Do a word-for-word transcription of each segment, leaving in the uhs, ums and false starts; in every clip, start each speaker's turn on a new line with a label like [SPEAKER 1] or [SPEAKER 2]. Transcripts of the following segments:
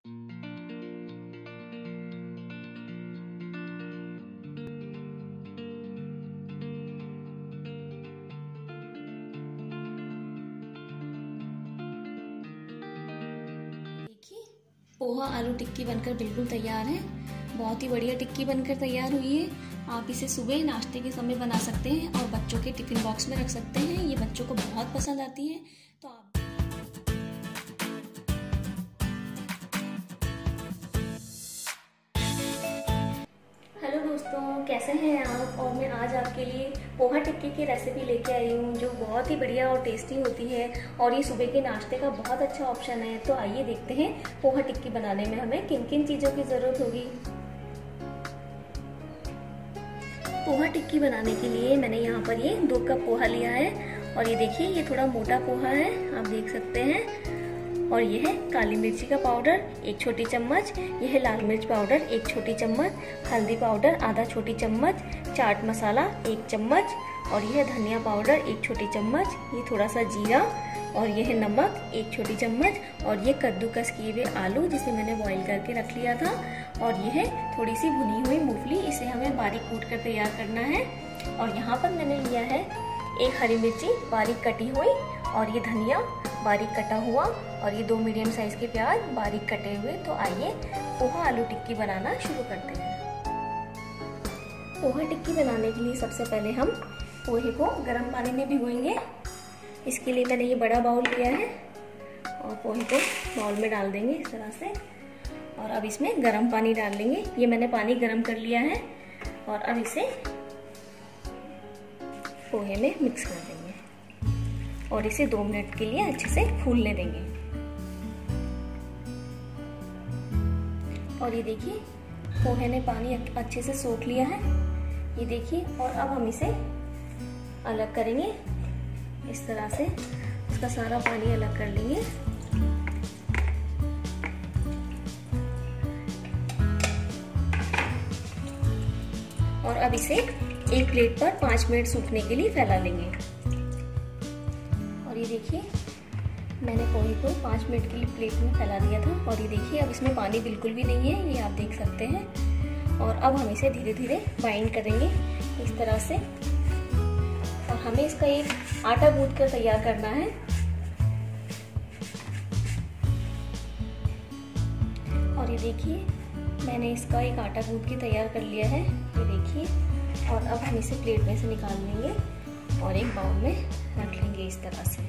[SPEAKER 1] पोहा आलू टिक्की बनकर बिल्कुल तैयार है। बहुत ही बढ़िया टिक्की बनकर तैयार हुई है। आप इसे सुबह नाश्ते के समय बना सकते हैं और बच्चों के टिफिन बॉक्स में रख सकते हैं। ये बच्चों को बहुत पसंद आती है। तो आप हेलो दोस्तों, कैसे हैं आप। और मैं आज आपके लिए पोहा टिक्की की रेसिपी लेके आई हूँ जो बहुत ही बढ़िया और टेस्टी होती है और ये सुबह के नाश्ते का बहुत अच्छा ऑप्शन है। तो आइए देखते हैं पोहा टिक्की बनाने में हमें किन किन चीज़ों की ज़रूरत होगी। पोहा टिक्की बनाने के लिए मैंने यहाँ पर ये दो कप पोहा लिया है और ये देखिए ये थोड़ा मोटा पोहा है, आप देख सकते हैं। और यह है काली मिर्ची का पाउडर एक छोटी चम्मच, यह है लाल मिर्च पाउडर एक छोटी चम्मच, हल्दी पाउडर आधा छोटी चम्मच, चाट मसाला एक चम्मच और यह धनिया पाउडर एक छोटी चम्मच, ये थोड़ा सा जीरा और यह है नमक एक छोटी चम्मच और ये कद्दूकस किए हुए आलू जिसे मैंने बॉईल करके रख लिया था और यह है थोड़ी सी भुनी हुई मूंगफली, इसे हमें बारीक कूट कर तैयार करना है। और यहाँ पर मैंने लिया है एक हरी मिर्ची बारीक कटी हुई और ये धनिया बारीक कटा हुआ और ये दो मीडियम साइज के प्याज बारीक कटे हुए। तो आइए पोहा आलू टिक्की बनाना शुरू करते हैं। पोहा टिक्की बनाने के लिए सबसे पहले हम पोहे को गर्म पानी में भिगोएंगे। इसके लिए मैंने ये बड़ा बाउल लिया है और पोहे को बाउल में डाल देंगे इस तरह से और अब इसमें गर्म पानी डाल लेंगे। ये मैंने पानी गर्म कर लिया है और अब इसे पोहे में मिक्स कर देंगे और इसे दो मिनट के लिए अच्छे से फूलने देंगे। और ये देखिए पोहे ने पानी अच्छे से सोख लिया है, ये देखिए। और अब हम इसे अलग करेंगे इस तरह से, इसका सारा पानी अलग कर लेंगे। और अब इसे एक प्लेट पर पाँच मिनट सूखने के लिए फैला लेंगे। और ये देखिए मैंने पोहे को पाँच मिनट के लिए प्लेट में फैला दिया था और ये देखिए अब इसमें पानी बिल्कुल भी नहीं है, ये आप देख सकते हैं। और अब हम इसे धीरे धीरे बाइंड करेंगे इस तरह से और हमें इसका एक आटा गूंथ कर तैयार करना है। और ये देखिए मैंने इसका एक आटा गूंथ के तैयार कर लिया है, ये देखिए। और अब हम इसे प्लेट में से निकाल लेंगे और एक बाउल में रख लेंगे इस तरह से।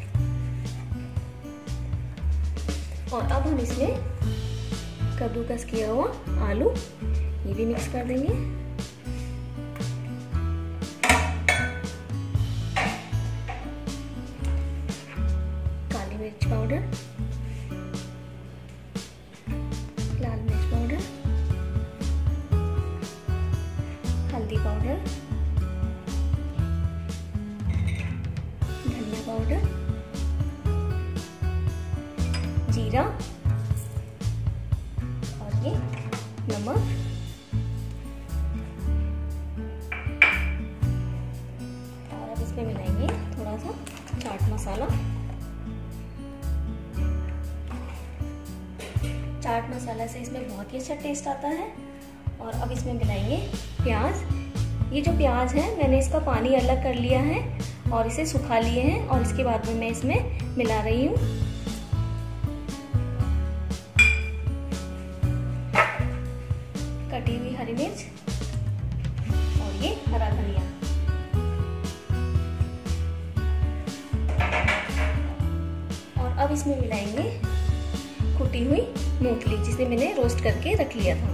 [SPEAKER 1] और अब हम इसमें कद्दूकस किया हुआ आलू ये भी मिक्स कर देंगे। काली मिर्च पाउडर, लाल मिर्च पाउडर, हल्दी पाउडर, धनिया पाउडर, जीरा और ये नमक। और अब इसमें मिलाएंगे थोड़ा सा चाट मसाला। चाट मसाला से इसमें बहुत ही अच्छा टेस्ट आता है। और अब इसमें मिलाएंगे प्याज। ये जो प्याज है मैंने इसका पानी अलग कर लिया है और इसे सुखा लिए हैं और इसके बाद में मैं इसमें मिला रही हूँ। कटी हुई हरी मिर्च और ये हरा धनिया। और अब इसमें मिलाएंगे कुटी हुई मूंगफली जिसे मैंने रोस्ट करके रख लिया था।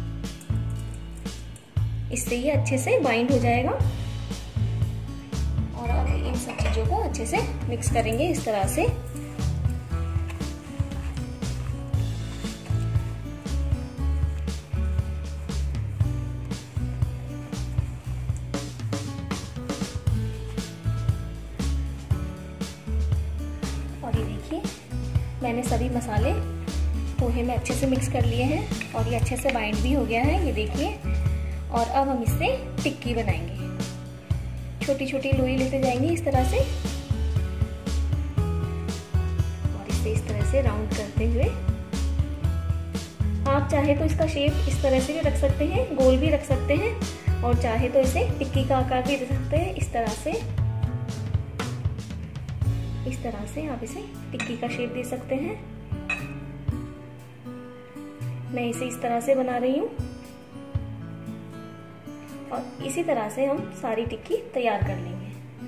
[SPEAKER 1] इससे ये अच्छे से बाइंड हो जाएगा। और अब इन सब चीजों को अच्छे से मिक्स करेंगे इस तरह से। और ये देखिए मैंने सभी मसाले पोहे में अच्छे से मिक्स कर लिए हैं और ये अच्छे से बाइंड भी हो गया है, ये देखिए। और अब हम इससे टिक्की बनाएंगे। छोटी छोटी लोई लेते जाएंगे इस तरह से और इसे इस तरह से राउंड करते हुए चाहे तो इसका शेप इस तरह से भी रख सकते हैं, गोल भी रख सकते हैं, और चाहे तो इसे टिक्की का आकार भी दे सकते हैं। इस तरह से इस तरह से आप इसे टिक्की का शेप दे सकते हैं। मैं इसे इस तरह से बना रही हूँ और इसी तरह से हम सारी टिक्की तैयार कर लेंगे।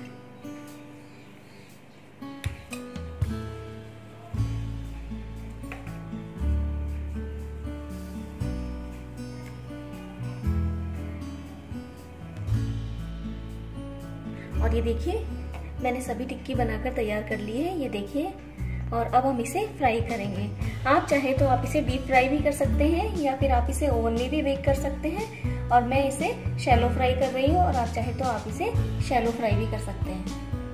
[SPEAKER 1] और ये देखिए मैंने सभी टिक्की बनाकर तैयार कर ली है, ये देखिए। और अब हम इसे फ्राई करेंगे। आप चाहे तो आप इसे डीप फ्राई भी कर सकते हैं या फिर आप इसे ओवन में भी बेक कर सकते हैं, और मैं इसे शैलो फ्राई कर रही हूँ, और आप चाहे तो आप इसे शैलो फ्राई भी कर सकते हैं।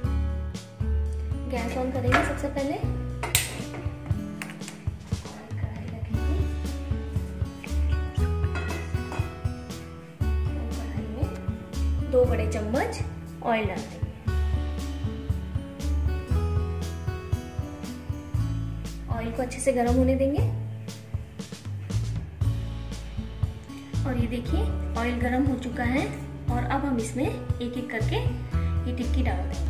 [SPEAKER 1] गैस ऑन करेंगे सबसे पहले, कढ़ाई रखेंगे, कढ़ाई में दो बड़े चम्मच ऑयल डाल देंगे। ऑयल को अच्छे से गर्म होने देंगे। और ये देखिए ऑयल गर्म हो चुका है, और अब हम इसमें एक एक करके ये टिक्की डाल देंगे।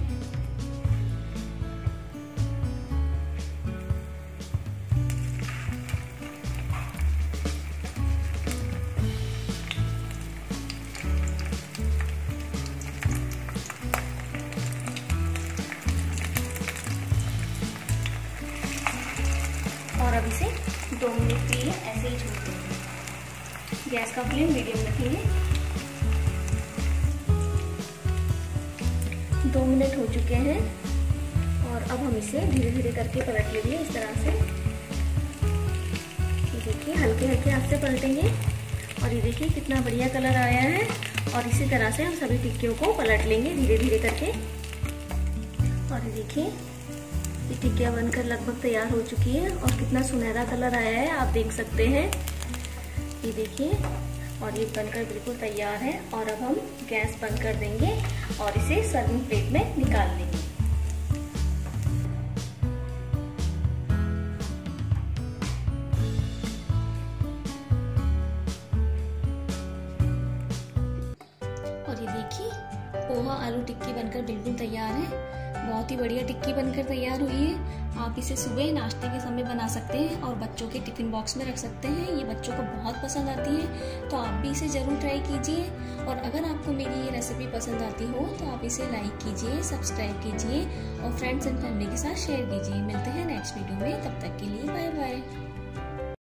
[SPEAKER 1] और अब इसे दो मिनट के लिए ऐसे ही छोड़ देंगे। गैस का फ्लेम मीडियम रखेंगे। दो मिनट हो चुके हैं, और अब हम इसे धीरे धीरे करके पलट लेंगे इस तरह से। ये देखिए हल्के हल्के हाथ से पलटेंगे, और ये देखिए कितना बढ़िया कलर आया है। और इसी तरह से हम सभी टिक्कियों को पलट लेंगे धीरे धीरे करके। और ये देखिए ये टिक्कियाँ बनकर लगभग तैयार हो चुकी है, और कितना सुनहरा कलर आया है आप देख सकते हैं। ये देखिए, और ये बनकर बिल्कुल तैयार है। और अब हम गैस बंद कर देंगे और इसे सर्विंग प्लेट में निकाल लेंगे। और ये देखिए पोहा आलू टिक्की बनकर बिल्कुल तैयार है। बहुत ही बढ़िया टिक्की बनकर तैयार हुई है। आप इसे सुबह नाश्ते के समय बना सकते हैं और बच्चों के टिफिन बॉक्स में रख सकते हैं। ये बच्चों को बहुत पसंद आती है, तो आप भी इसे ज़रूर ट्राई कीजिए। और अगर आपको मेरी ये रेसिपी पसंद आती हो तो आप इसे लाइक कीजिए, सब्सक्राइब कीजिए और फ्रेंड्स एंड फैमिली के साथ शेयर कीजिए। मिलते हैं नेक्स्ट वीडियो में, तब तक के लिए बाय बाय।